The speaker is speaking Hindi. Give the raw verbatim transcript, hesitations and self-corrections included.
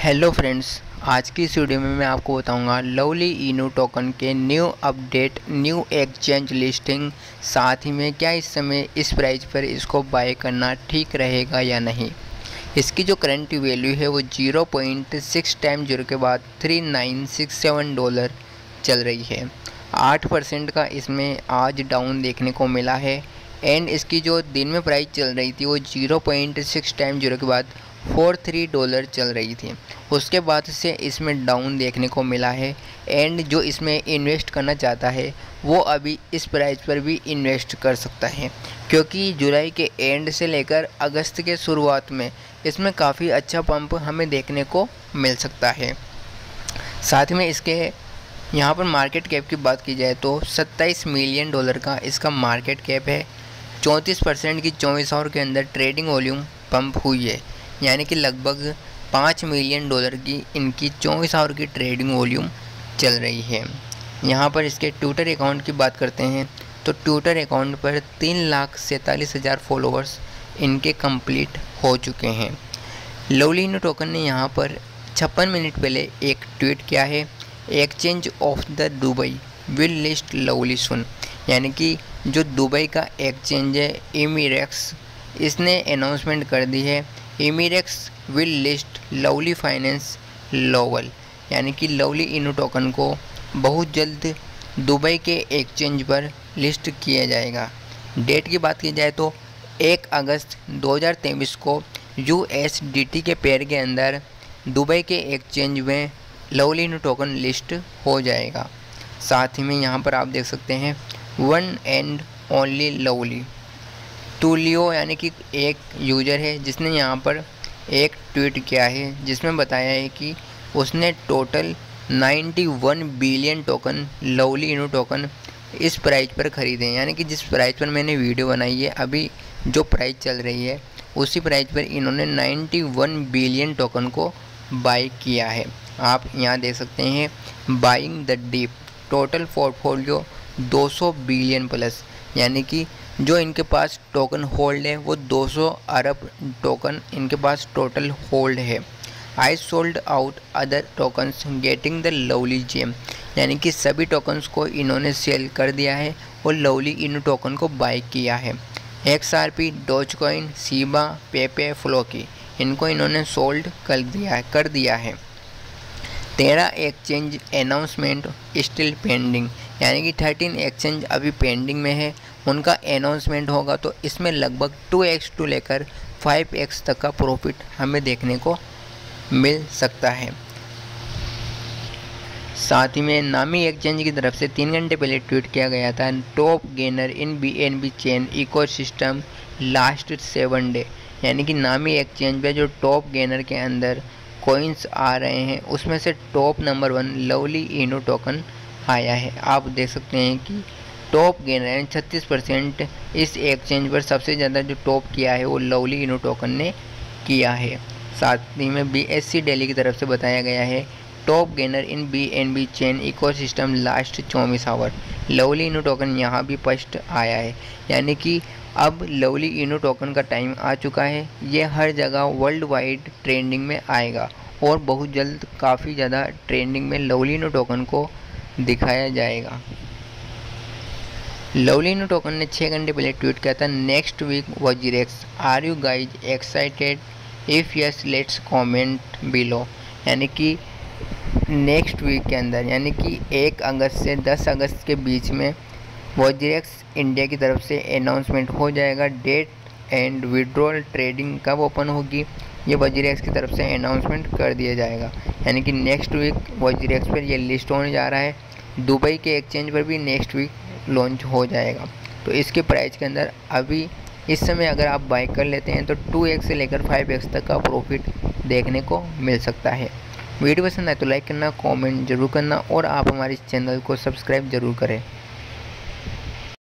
हेलो फ्रेंड्स, आज की इस वीडियो में मैं आपको बताऊंगा लवली इनू टोकन के new update, new exchange listing, साथ ही में क्या इस समय इस प्राइस पर इसको बाय करना ठीक रहेगा या नहीं। इसकी जो करंट वैल्यू है वो zero point six time zero के बाद three nine six seven dollar चल रही है। आठ परसेंट का इसमें आज डाउन देखने को मिला है एंड इसकी जो दिन में प्राइस चल रही थी वो zero point six time zero के बाद फोर थ्री डॉलर चल रही थी। उसके बाद से इसमें डाउन देखने को मिला है एंड जो इसमें इन्वेस्ट करना चाहता है वो अभी इस प्राइस पर भी इन्वेस्ट कर सकता है, क्योंकि जुलाई के एंड से लेकर अगस्त के शुरुआत में इसमें काफ़ी अच्छा पंप हमें देखने को मिल सकता है। साथ में इसके यहाँ पर मार्केट कैप की बात की जाए तो सत्ताईस मिलियन डॉलर का इसका मार्केट कैप है। चौंतीस परसेंट की चौबीस आवर के अंदर ट्रेडिंग वॉल्यूम पंप हुई है, यानी कि लगभग पाँच मिलियन डॉलर की इनकी चौबीस आवर की ट्रेडिंग वॉल्यूम चल रही है। यहाँ पर इसके ट्विटर अकाउंट की बात करते हैं तो ट्विटर अकाउंट पर तीन लाख सैंतालीस हज़ार फॉलोअर्स इनके कंप्लीट हो चुके हैं। लवली इनू टोकन ने यहाँ पर छप्पन मिनट पहले एक ट्वीट किया है, exchange of the Dubai will list lovely सुन, यानी कि जो दुबई का एक्सचेंज है एमिरेक्स, इसने अनाउंसमेंट कर दी है Emirex will list lovely finance लोवल, यानी कि लवली इनू टोकन को बहुत जल्द दुबई के एक्सचेंज पर लिस्ट किया जाएगा। डेट की बात की जाए तो एक अगस्त दो हज़ार तेईस को यूएसडीटी के पेयर के अंदर दुबई के एक्सचेंज में लवली इनू टोकन लिस्ट हो जाएगा। साथ ही में यहाँ पर आप देख सकते हैं वन एंड ओनली लवली टूलियो, यानी कि एक यूज़र है जिसने यहाँ पर एक ट्वीट किया है जिसमें बताया है कि उसने टोटल इक्यानवे billion token lovely Inu token इस प्राइस पर ख़रीदे हैं, यानी कि जिस प्राइस पर मैंने वीडियो बनाई है अभी जो प्राइस चल रही है उसी प्राइस पर इन्होंने इक्यानवे बिलियन टोकन को बाई किया है। आप यहाँ देख सकते हैं buying the dip total portfolio दो सौ बिलियन प्लस, यानी कि जो इनके पास टोकन होल्ड है वो दो सौ अरब टोकन इनके पास टोटल होल्ड है। I sold out other tokens getting the lovely gem, यानी कि सभी टोकन्स को इन्होंने सेल कर दिया है और लवली इनू टोकन को बाई किया है। XRP, Dogecoin, Shiba, Pepe, Floki, इनको इन्होंने सोल्ड कर दिया है कर दिया है तेरह एक्सचेंज अनाउंसमेंट स्टिल पेंडिंग, यानी कि थर्टीन एक्सचेंज अभी पेंडिंग में है, उनका अनाउंसमेंट होगा तो इसमें लगभग टू एक्स टू लेकर फाइव एक्स तक का प्रॉफिट हमें देखने को मिल सकता है। साथ ही में नामी एक्सचेंज की तरफ से तीन घंटे पहले ट्वीट किया गया था, top gainer in BNB chain ecosystem last seven day, यानी कि नामी एक्सचेंज पे जो टॉप गेनर के अंदर कॉइन्स आ रहे हैं उसमें से top number one Lovely Inu token आया है। आप देख सकते हैं कि टॉप गेनर यानी छत्तीस परसेंट इस एक्सचेंज पर सबसे ज़्यादा जो टॉप किया है वो लवली इनू टोकन ने किया है। साथ ही में बीएससी दिल्ली की तरफ से बताया गया है top gainer in BNB chain ecosystem last चौबीस आवर, लवली इनू टोकन यहाँ भी फर्स्ट आया है, यानी कि अब लवली इनू टोकन का टाइम आ चुका है। ये हर जगह वर्ल्ड वाइड ट्रेंडिंग में आएगा और बहुत जल्द काफ़ी ज़्यादा ट्रेंडिंग में लवली इनू टोकन को दिखाया जाएगा। लवली इनू टोकन ने छः घंटे पहले ट्वीट किया था, next week WazirX, are you guys excited, if yes let's comment below, यानी कि नेक्स्ट वीक के अंदर यानी कि एक अगस्त से दस अगस्त के बीच में वजीरेक्स इंडिया की तरफ से अनाउंसमेंट हो जाएगा। डेट एंड विड्रॉल ट्रेडिंग कब ओपन होगी ये वजीरेक्स की तरफ से अनाउंसमेंट कर दिया जाएगा, यानी कि नेक्स्ट वीक वजीरेक्स पर ये लिस्ट होने जा रहा है। दुबई के एक्सचेंज पर भी नेक्स्ट वीक लॉन्च हो जाएगा। तो इसके प्राइस के अंदर अभी इस समय अगर आप बाई कर लेते हैं तो टू एक्स से लेकर फाइव एक्स तक का प्रॉफिट देखने को मिल सकता है। वीडियो पसंद आए तो लाइक करना, कमेंट जरूर करना और आप हमारे इस चैनल को सब्सक्राइब जरूर करें।